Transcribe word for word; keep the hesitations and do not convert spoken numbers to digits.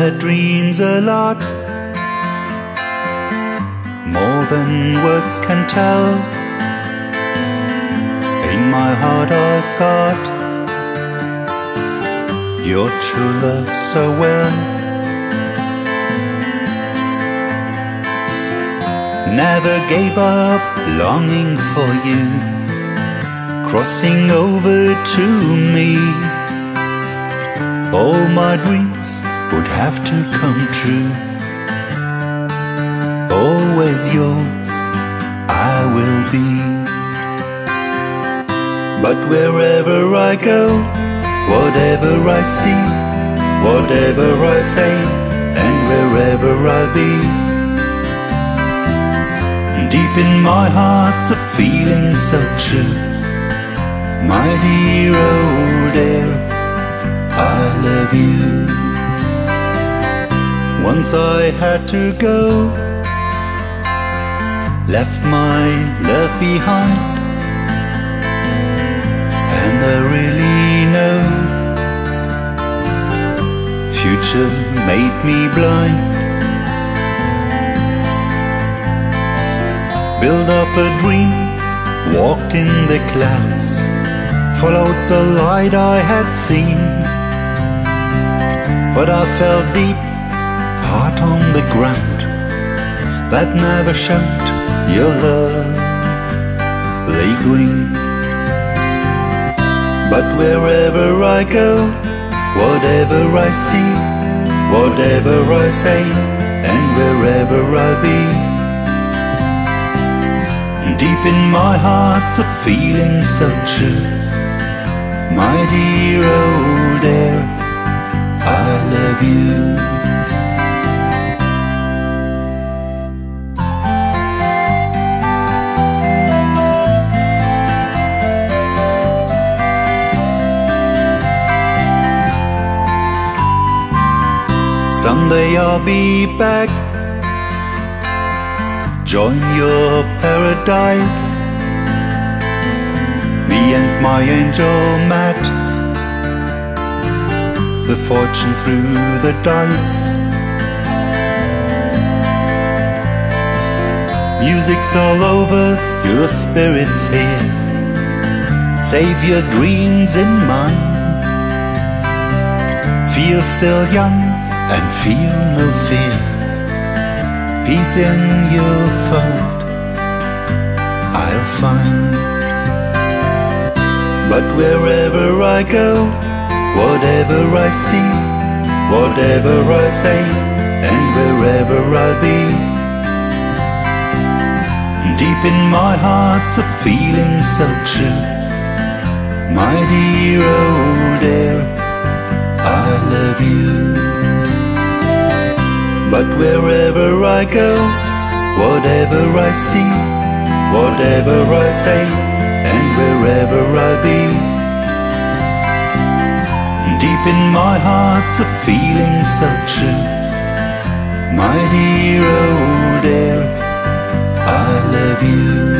that dreams a lot, more than words can tell. In my heart I've got your true love so well. Never gave up longing for you, crossing over to me. All my dreams would have to come true. Always yours I will be. But wherever I go, whatever I see, whatever I say, and wherever I be, deep in my heart's a feeling so true. My dear, oh dear, I love you. Once I had to go, left my love behind, and I really know future made me blind. Built up a dream, walked in the clouds, followed the light I had seen, but I fell deep, heart on the ground, that never showed your lovely green. But wherever I go, whatever I see, whatever I say, and wherever I be, deep in my heart's a feeling so true. My dear, oh dear, I love you. Someday I'll be back, join your paradise. Me and my angel met, the fortune threw the dice. Music's all over, your spirit's here. Save your dreams in mine. Feel still young and feel no fear. Peace in your fold I'll find. But wherever I go, whatever I see, whatever I say, and wherever I be, deep in my heart's a feeling so true. My dear, oh dear, I love you. But wherever I go, whatever I see, whatever I say, and wherever I be, deep in my heart's a feeling so true. My dear, oh dear, I love you.